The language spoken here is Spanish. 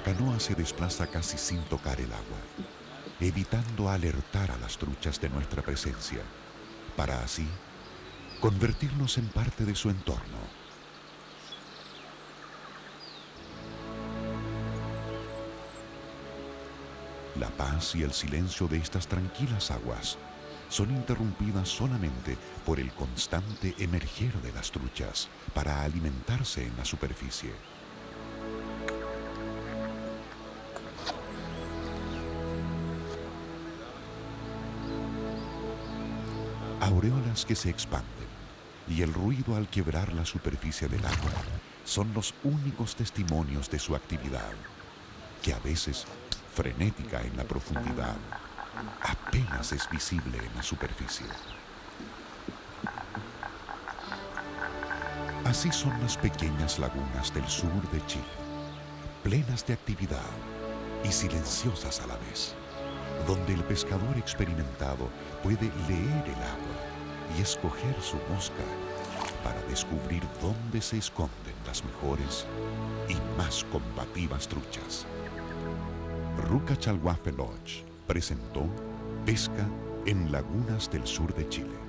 canoa se desplaza casi sin tocar el agua, evitando alertar a las truchas de nuestra presencia, para así convertirnos en parte de su entorno. La paz y el silencio de estas tranquilas aguas son interrumpidas solamente por el constante emerger de las truchas para alimentarse en la superficie. Aureolas que se expanden y el ruido al quebrar la superficie del agua son los únicos testimonios de su actividad, que a veces, frenética en la profundidad, apenas es visible en la superficie. Así son las pequeñas lagunas del sur de Chile, plenas de actividad y silenciosas a la vez, donde el pescador experimentado puede leer el agua y escoger su mosca para descubrir dónde se esconden las mejores y más combativas truchas. Ruca Chalhuafe Lodge presentó Pesca en Lagunas del Sur de Chile.